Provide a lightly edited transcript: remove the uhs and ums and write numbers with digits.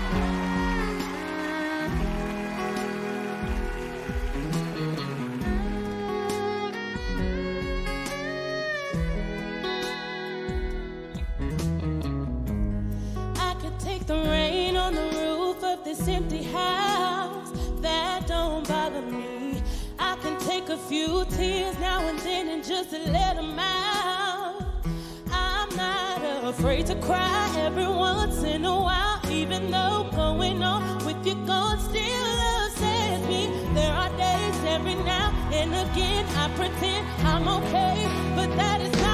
The rain on the roof of this empty house, that don't bother me. I can take a few tears now and then and just let them out. I'm not afraid to cry every once in a while, even though going on with your gun still upsets me. There are days every now and again I pretend I'm okay, but that is not